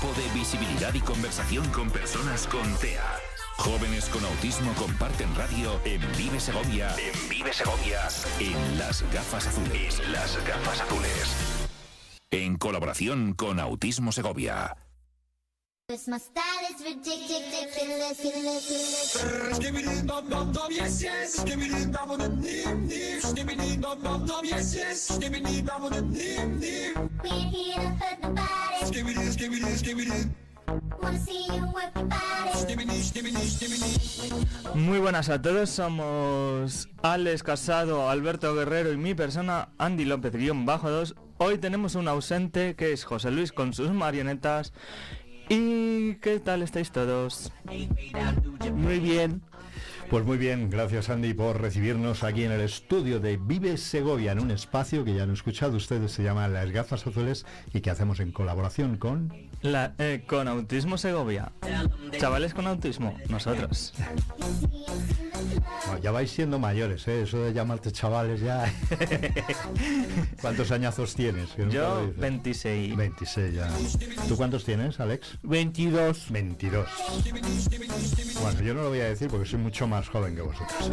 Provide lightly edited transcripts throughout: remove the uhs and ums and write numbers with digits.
de visibilidad y conversación con personas con TEA. Jóvenes con autismo comparten radio en Vive Segovia. En Vive Segovia. En Las Gafas Azules. Las Gafas Azules. En colaboración con Autismo Segovia. Muy buenas a todos, somos Alex Casado, Alberto Guerrero y mi persona, Andy López-2. Hoy tenemos un ausente que es José Luis con sus marionetas. ¿Y qué tal estáis todos? Muy bien. Pues muy bien, gracias Andy por recibirnos aquí en el estudio de Vive Segovia, en un espacio que ya han escuchado ustedes, se llama Las Gafas Azules y que hacemos en colaboración con... con Autismo Segovia. Chavales con autismo, nosotros. No, ya vais siendo mayores, eso de llamarte chavales ya... ¿Cuántos añazos tienes? Yo 26. 26 ya. ¿Tú cuántos tienes, Alex? 22. 22. Bueno, yo no lo voy a decir porque soy mucho más joven que vosotros.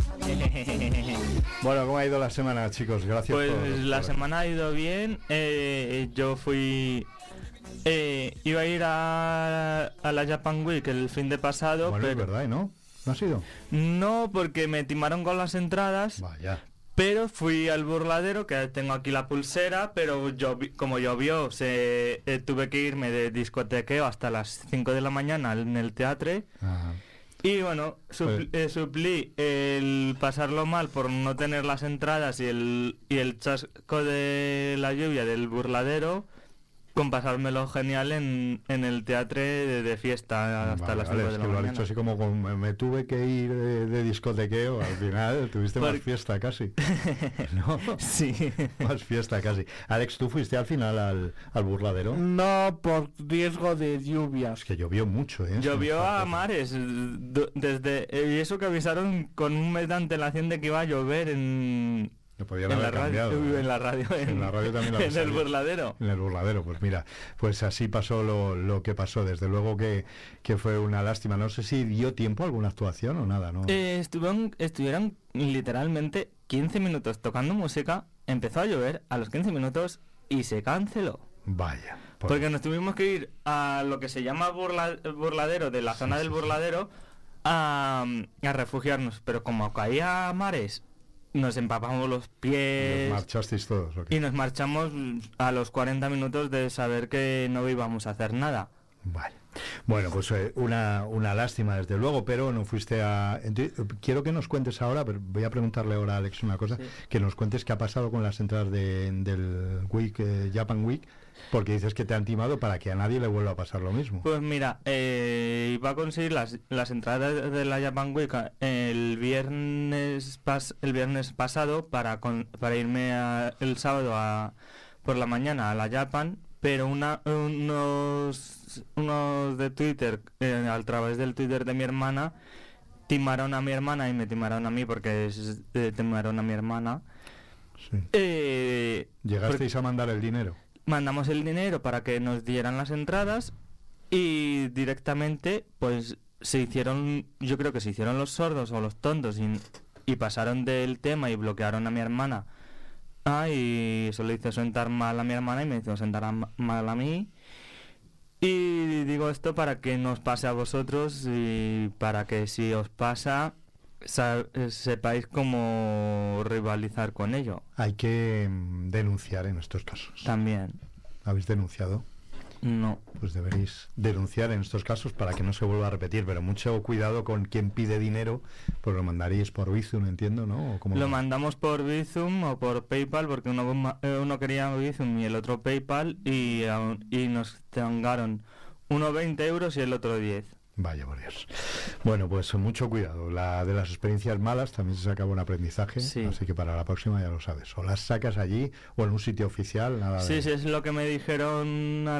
Bueno, ¿cómo ha ido la semana, chicos? Gracias. Pues la semana ha ido bien. Yo fui... iba a ir a la Japan Week el fin de pasado. Bueno, pero... es verdad, ¿no? ¿No has ido? No, porque me timaron con las entradas. Vaya. Pero fui al burladero, que tengo aquí la pulsera, pero como llovió, tuve que irme de discotequeo hasta las 5 de la mañana en el teatro. Ajá. Y bueno, suplí el pasarlo mal por no tener las entradas y el chasco de la lluvia del burladero, con pasármelo genial en el teatro de fiesta hasta las 5 de la mañana. Lo has dicho así como me tuve que ir de discotequeo, al final tuviste más fiesta casi. ¿No? Sí. Más fiesta casi. Alex, ¿tú fuiste al final al burladero? No, por riesgo de lluvias. Es que llovió mucho, ¿eh? Llovió a mares, y eso que avisaron con un mes de antelación de que iba a llover en la radio, en la radio también lo en el burladero. En el burladero, pues mira, pues así pasó lo que pasó. Desde luego que fue una lástima. No sé si dio tiempo a alguna actuación o nada, ¿no? Estuvieron literalmente 15 minutos tocando música, empezó a llover a los 15 minutos y se canceló. Vaya. Porque nos tuvimos que ir a lo que se llama burladero, de la zona del burladero, a refugiarnos. Pero como caía a mares, nos empapamos los pies. ¿Nos marchasteis todos? Okay. Y nos marchamos a los 40 minutos de saber que no íbamos a hacer nada. Vale. Bueno, pues una lástima desde luego, pero no fuiste a... Quiero que nos cuentes ahora, pero voy a preguntarle ahora a Alex una cosa, sí. Que nos cuentes qué ha pasado con las entradas del Japan Week, porque dices que te han timado para que a nadie le vuelva a pasar lo mismo. Pues mira, iba a conseguir las entradas de la Japan Week el viernes pasado para irme el sábado por la mañana a la Japan, pero unos de Twitter, a través del Twitter de mi hermana, timaron a mi hermana y me timaron a mí porque timaron a mi hermana. Sí. ¿Llegasteis a mandar el dinero? Mandamos el dinero para que nos dieran las entradas y directamente pues yo creo que se hicieron los sordos o los tontos y pasaron del tema y bloquearon a mi hermana. Y eso le hizo sentar mal a mi hermana y me hizo sentar mal a mí. Y digo esto para que nos pase a vosotros y para que si os pasa sepáis cómo rivalizar con ello. Hay que denunciar en estos casos. También. ¿Habéis denunciado? No. Pues deberéis denunciar en estos casos para que no se vuelva a repetir, pero mucho cuidado con quien pide dinero, pues lo mandaríais por Bizum, entiendo, ¿no? ¿O cómo lo mandamos por Bizum o por PayPal, porque uno quería Bizum y el otro PayPal, y nos tangaron uno 20 euros y el otro 10. Vaya por Dios. Bueno, pues mucho cuidado. De las experiencias malas también se saca un aprendizaje, sí. Así que para la próxima ya lo sabes. O las sacas allí o en un sitio oficial, nada Sí, sí, es lo que me dijeron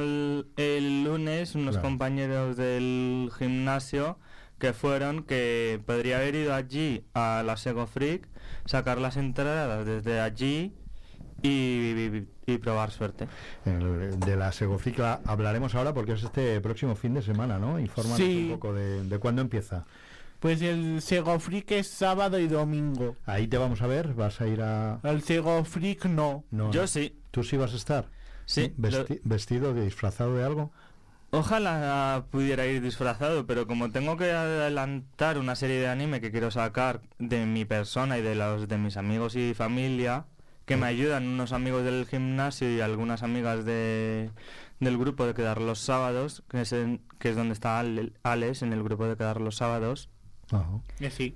el lunes unos compañeros del gimnasio que podría haber ido allí a la Sego Freak, sacar las entradas desde allí y y probar suerte. De la Segofric hablaremos ahora porque es este próximo fin de semana, ¿no? Infórmanos un poco de cuándo empieza. Pues el Segofric es sábado y domingo. Ahí te vamos a ver, vas a ir a... El Segofric no. Yo sí. ¿Tú sí vas a estar? Sí. ¿Vestido, disfrazado de algo? Ojalá pudiera ir disfrazado, pero como tengo que adelantar una serie de anime que quiero sacar de mi persona y de los de mis amigos y familia, que me ayudan unos amigos del gimnasio y algunas amigas del grupo de Quedar los Sábados, que es donde está Alex en el grupo de Quedar los Sábados. Ajá. Sí.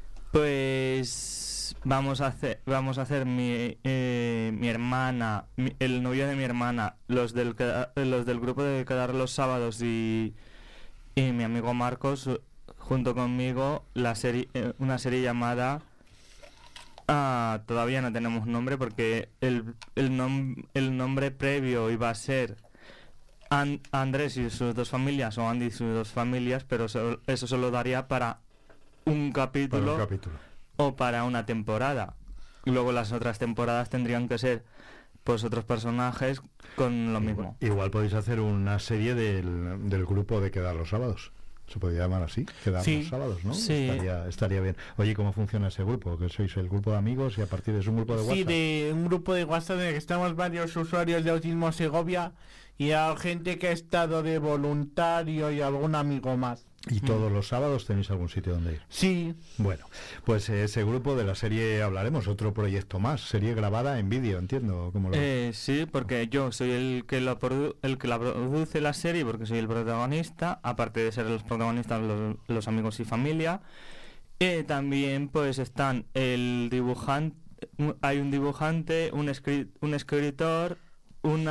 Pues vamos a hacer mi hermana, el novio de mi hermana, los del grupo de Quedar los Sábados y mi amigo Marcos junto conmigo una serie llamada todavía no tenemos nombre porque el nombre previo iba a ser Andrés y sus dos familias o Andy y sus dos familias, pero eso solo daría para un capítulo o para una temporada. Luego las otras temporadas tendrían que ser pues otros personajes con lo mismo. Igual podéis hacer una serie del grupo de Quedar los Sábados. Se podría llamar así, Quedar los Sábados, ¿no? Sí. Estaría bien. Oye, ¿cómo funciona ese grupo? ¿Que sois el grupo de amigos y a partir de es un grupo de WhatsApp? Sí, de un grupo de WhatsApp en el que estamos varios usuarios de Autismo Segovia y hay gente que ha estado de voluntario y algún amigo más. ¿Y todos los sábados tenéis algún sitio donde ir? Sí. Bueno, pues ese grupo de la serie hablaremos, otro proyecto más, serie grabada en vídeo, entiendo. ¿Cómo lo sí, porque yo soy el que la produce la serie, porque soy el protagonista, aparte de ser los protagonistas los amigos y familia. También pues están el dibujante, hay un dibujante, un escritor, un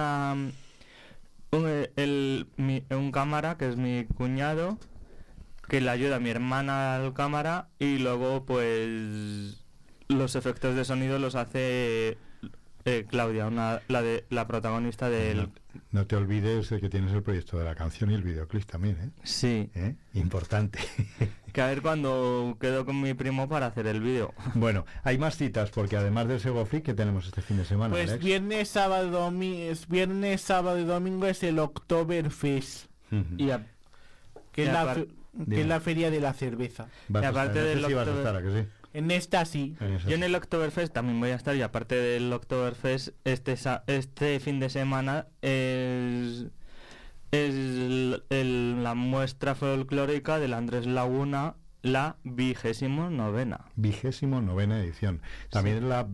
cámara, que es mi cuñado, que le ayuda a mi hermana al cámara, y luego pues los efectos de sonido los hace Claudia, la protagonista del... No te olvides de que tienes el proyecto de la canción y el videoclip también, ¿eh? Sí. Importante. Que a ver cuando quedo con mi primo para hacer el vídeo. Bueno, hay más citas, porque además del Segofric, ¿qué tenemos este fin de semana, Pues Alex? viernes, sábado y domingo es el Oktoberfest. Que es la feria de la cerveza. Y aparte del vas a estar, ¿a que sí? En esta sí. Yo en el Oktoberfest también voy a estar, y aparte del Oktoberfest, este fin de semana es la muestra folclórica del Andrés Laguna, la 29ª. 29ª edición. También es la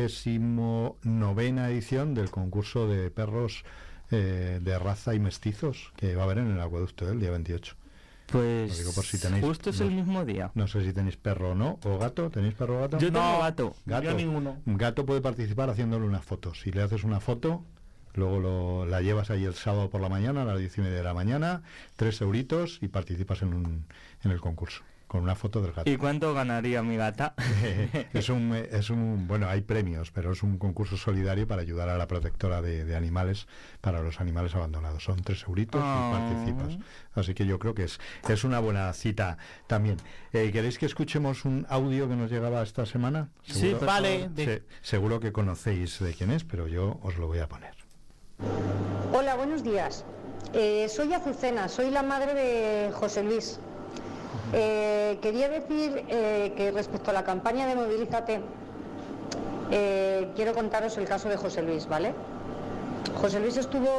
29ª edición del concurso de perros de raza y mestizos que va a haber en el Acueducto el día 28. Pues digo por si tenéis, justo es el mismo día. No sé si tenéis perro o no, o gato. ¿Tenéis perro o gato? Yo tengo gato. Yo ninguno. Un gato puede participar haciéndole una foto. Si le haces una foto, luego la llevas ahí el sábado por la mañana, a las 10:30 de la mañana, 3 euritos y participas en el concurso, con una foto del gato. ¿Y cuánto ganaría mi gata? Bueno, hay premios, pero es un concurso solidario para ayudar a la protectora de animales, para los animales abandonados. Son 3 euritos y participas. Así que yo creo que es una buena cita también. ¿Queréis que escuchemos un audio que nos llegaba esta semana? ¿Seguro? Sí, vale. Seguro que conocéis de quién es, pero yo os lo voy a poner. Hola, buenos días. Soy Azucena, soy la madre de José Luis. Quería decir que respecto a la campaña de Movilízate, quiero contaros el caso de José Luis, ¿vale? José Luis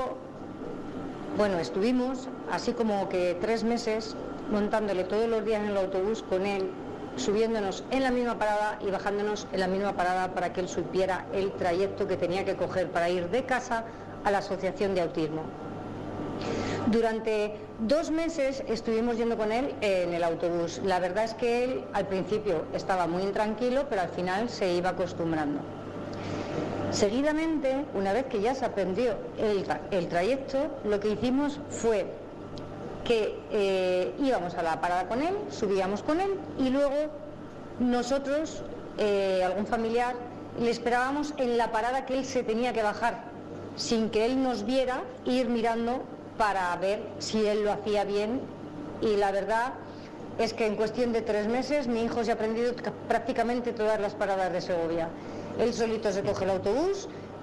estuvimos así como que 3 meses montándole todos los días en el autobús con él, subiéndonos en la misma parada y bajándonos en la misma parada para que él supiera el trayecto que tenía que coger para ir de casa a la Asociación de Autismo. Durante 2 meses estuvimos yendo con él en el autobús. La verdad es que él al principio estaba muy intranquilo, pero al final se iba acostumbrando. Seguidamente, una vez que ya se aprendió el trayecto, lo que hicimos fue que íbamos a la parada con él, subíamos con él y luego nosotros, algún familiar, le esperábamos en la parada que él se tenía que bajar, sin que él nos viera, ir mirando para ver si él lo hacía bien. Y la verdad es que en cuestión de 3 meses mi hijo se ha aprendido prácticamente todas las paradas de Segovia. Él solito se coge el autobús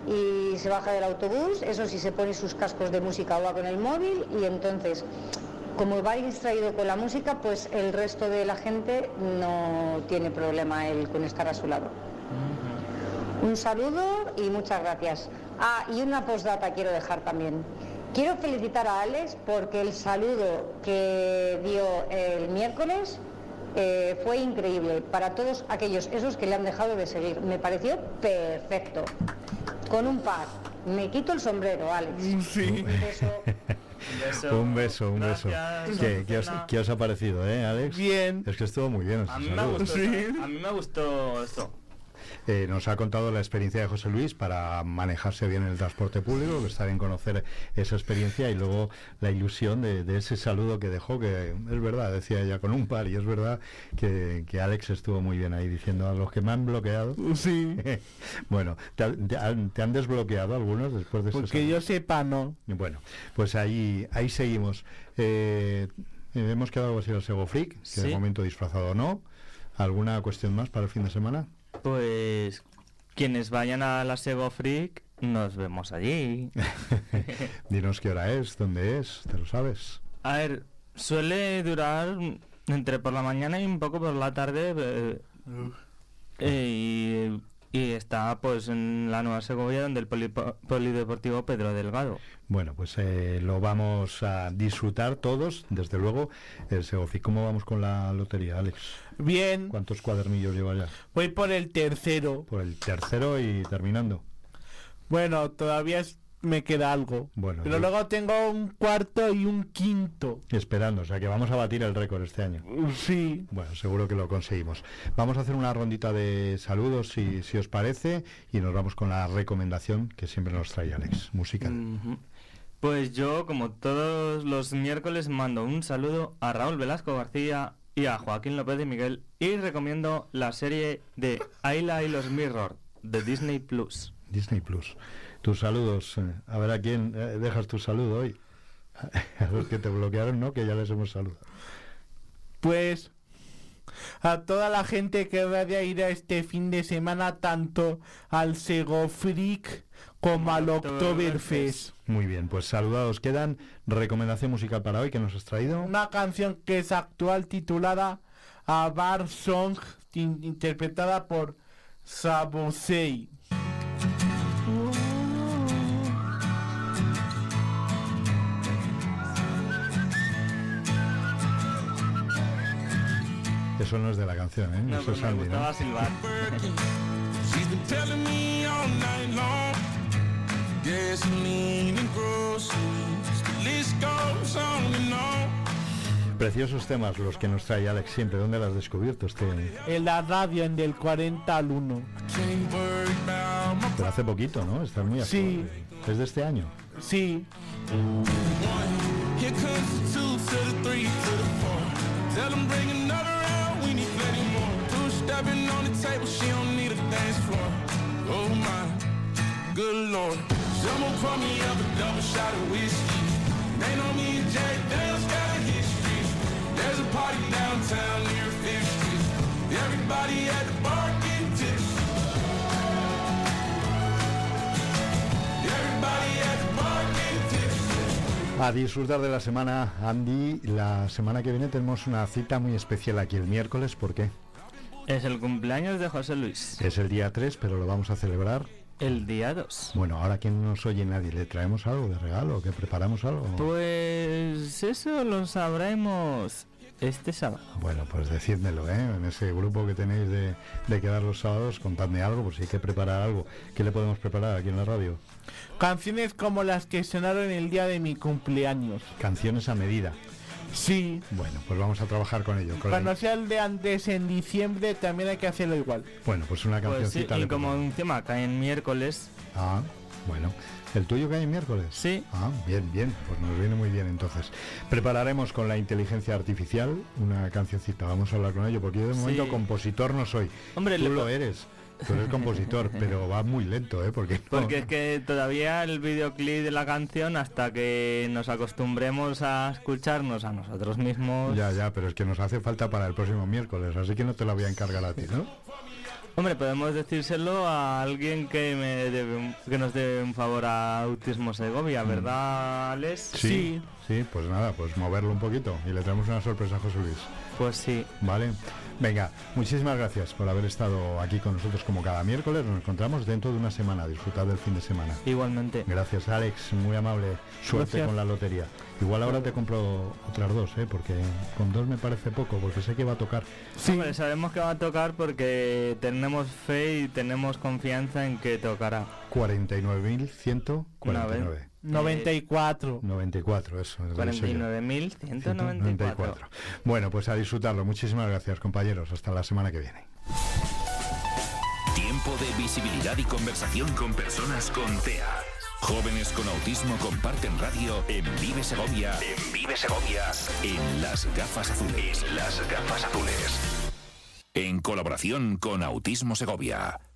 y se baja del autobús, eso sí, se pone sus cascos de música o va con el móvil, y entonces, como va distraído con la música, pues el resto de la gente no tiene problema él con estar a su lado. Un saludo y muchas gracias. Y una postdata quiero dejar también. Quiero felicitar a Alex porque el saludo que dio el miércoles fue increíble para todos esos que le han dejado de seguir. Me pareció perfecto. Con un par. Me quito el sombrero, Alex. Sí. Un beso. ¿Qué os ha parecido, Alex? Bien. Es que estuvo muy bien. A mí me gustó esto. Nos ha contado la experiencia de José Luis para manejarse bien en el transporte público, que está bien conocer esa experiencia, y luego la ilusión de ese saludo que dejó, que es verdad, decía ella, con un par, y es verdad que Alex estuvo muy bien ahí diciendo: a los que me han bloqueado. Sí. Bueno, ¿te han desbloqueado algunos después de eso? Porque yo sepa, no. Bueno, pues ahí seguimos. Hemos quedado algo así al Sego Freak, que sí. De momento disfrazado o no. ¿Alguna cuestión más para el fin de semana? Pues quienes vayan a la Sego Freak, nos vemos allí. Dinos qué hora es, dónde es, ¿te lo sabes? A ver, suele durar entre por la mañana y un poco por la tarde. Y está pues en la Nueva Segovia, donde el Polideportivo Pedro Delgado. Bueno, pues lo vamos a disfrutar todos, desde luego, el Segofi. ¿Cómo vamos con la lotería, Alex? Bien. ¿Cuántos cuadernillos lleva ya? Voy por el tercero. Por el tercero y terminando. Bueno, todavía me queda algo. Bueno, pero luego tengo un cuarto y un quinto. Esperando, o sea que vamos a batir el récord este año. Sí. Bueno, seguro que lo conseguimos. Vamos a hacer una rondita de saludos, si os parece, y nos vamos con la recomendación que siempre nos trae Alex, musical. Pues yo, como todos los miércoles, mando un saludo a Raúl Velasco García y a Joaquín López de Miguel, y recomiendo la serie de Ayla y los Mirror de Disney Plus. Disney Plus. Tus saludos, a ver a quién dejas tu saludo hoy. A los que te bloquearon, ¿no? Que ya les hemos saludado. Pues a toda la gente que vaya a ir a este fin de semana, tanto al Sego Freak como al Oktoberfest. Muy bien, pues saludados quedan. Recomendación musical para hoy que nos has traído. Una canción que es actual, titulada A Bar Song, interpretada por Sabosei. Eso no es de la canción, ¿eh? No, eso es me Andy, gustaba ¿no? silbar. Preciosos temas los que nos trae Alex siempre. ¿Dónde lo has descubierto este? En la radio, en del 40 al 1. Pero hace poquito, ¿no? Está muy actual. Sí. ¿Es de este año? Sí. A disfrutar de la semana, Andy. La semana que viene tenemos una cita muy especial aquí el miércoles. ¿Por qué? Es el cumpleaños de José Luis. Es el día 3, pero lo vamos a celebrar el día 2. Bueno, ahora que no nos oye nadie, ¿le traemos algo de regalo? ¿Que preparamos algo? Pues eso lo sabremos este sábado. Bueno, pues decídmelo, en ese grupo que tenéis de quedar los sábados, contadme algo, pues si hay que preparar algo. ¿Qué le podemos preparar aquí en la radio? Canciones como las que sonaron el día de mi cumpleaños. Canciones a medida. Sí. Bueno, pues vamos a trabajar con ello. Cuando sea el de antes en diciembre también hay que hacerlo igual. Bueno, pues una cancioncita. Pues sí, y como un tema cae en miércoles. Ah, bueno. ¿El tuyo cae en miércoles? Sí. Ah, bien, pues nos viene muy bien entonces. Prepararemos con la inteligencia artificial una cancioncita, vamos a hablar con ello, porque yo de momento compositor no soy. Hombre, tú lo eres. Tú eres compositor, pero va muy lento, porque es que todavía el videoclip de la canción, hasta que nos acostumbremos a escucharnos a nosotros mismos. Ya, pero es que nos hace falta para el próximo miércoles, así que no te la voy a encargar a ti, ¿no? Hombre, podemos decírselo a alguien que nos debe un favor a Autismo Segovia, ¿verdad, Alex? Sí, pues nada, pues moverlo un poquito y le traemos una sorpresa a José Luis. Pues sí. Vale. Venga, muchísimas gracias por haber estado aquí con nosotros como cada miércoles. Nos encontramos dentro de una semana. Disfrutad del fin de semana. Igualmente. Gracias, Alex. Muy amable. Suerte Gracias. con la lotería. Igual ahora te compro otras 2, porque con 2 me parece poco, porque sé que va a tocar. Sí. Hombre, sabemos que va a tocar porque tenemos fe y tenemos confianza en que tocará. 49.149. 94. 94, eso. Debe ser yo. 49.194. Bueno, pues a disfrutarlo. Muchísimas gracias, compañeros. Hasta la semana que viene. Tiempo de visibilidad y conversación con personas con TEA. Jóvenes con autismo comparten radio en Vive Segovia. En Vive Segovia. En Las Gafas Azules. Las Gafas Azules. En colaboración con Autismo Segovia.